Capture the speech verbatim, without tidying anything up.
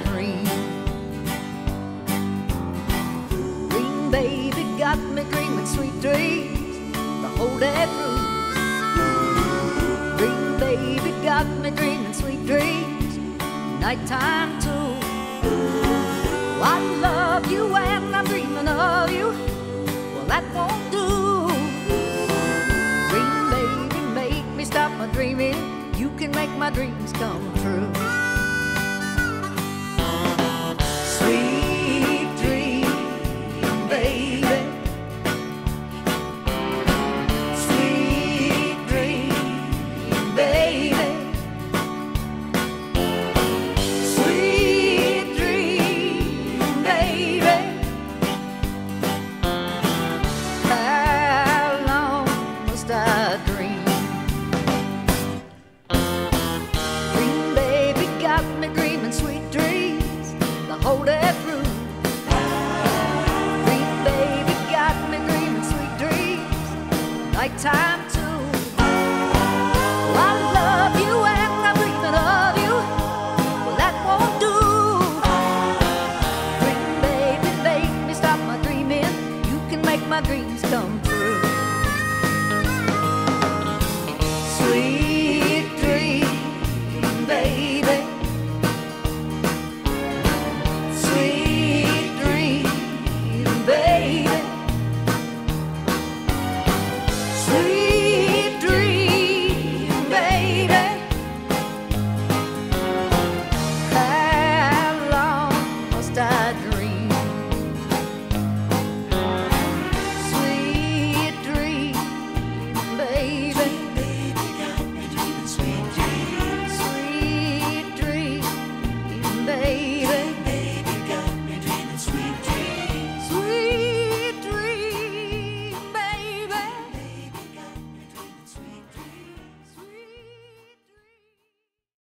dream. Green baby got me dreaming sweet dreams the whole day through. Green baby got me dreaming sweet dreams nighttime too. I love you and I'm dreaming of you. Well, that won't do. Dream baby, make me stop my dreaming. You can make my dreams come true.